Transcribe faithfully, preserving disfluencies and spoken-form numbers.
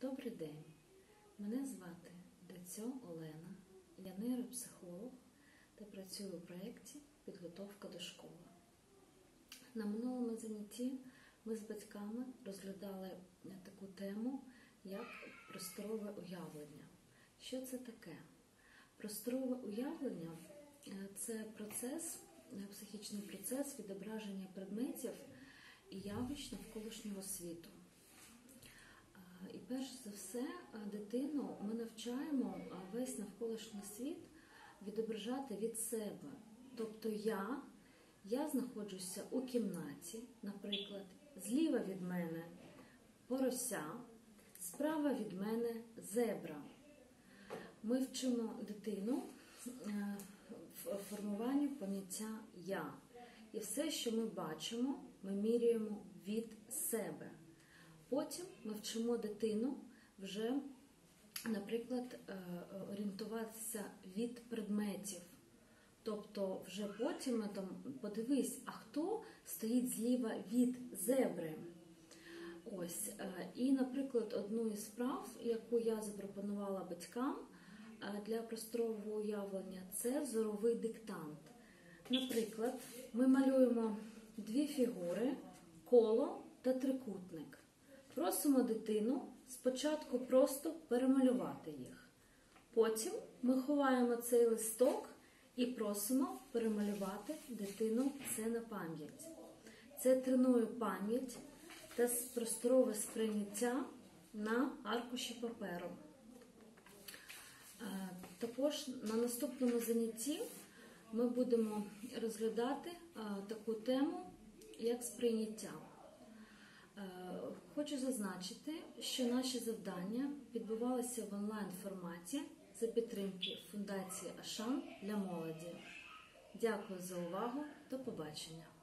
Добрий день, мене звати Децьо Олена, я нейропсихолог та працюю у проєкті «Підготовка до школи». На минулому занятті ми з батьками розглядали таку тему, як просторове уявлення. Що це таке? Просторове уявлення – це процес, психічний процес відображення предметів і явищ навколишнього світу. І перш за все, дитину ми навчаємо весь навколишній світ відображати від себе. Тобто я, я знаходжуся у кімнаті, наприклад, зліва від мене порося, справа від мене зебра. Ми вчимо дитину в формуванні поняття «я». І все, що ми бачимо, ми міряємо від себе. Потім ми вчимо дитину вже, наприклад, орієнтуватися від предметів. Тобто вже потім ми там подивись, а хто стоїть зліва від зебри. Ось. І, наприклад, одну із справ, яку я запропонувала батькам для просторового уявлення, це зоровий диктант. Наприклад, ми малюємо дві фігури, коло та трикутник. Просимо дитину спочатку просто перемалювати їх. Потім ми ховаємо цей листок і просимо перемалювати дитину це на пам'ять. Це тренує пам'ять та просторове сприйняття на аркуші паперу. Також на наступному занятті ми будемо розглядати таку тему, як сприйняття. Хочу зазначити, що наші завдання відбувалися в онлайн-форматі за підтримки Фундації Ашан для молоді. Дякую за увагу. До побачення.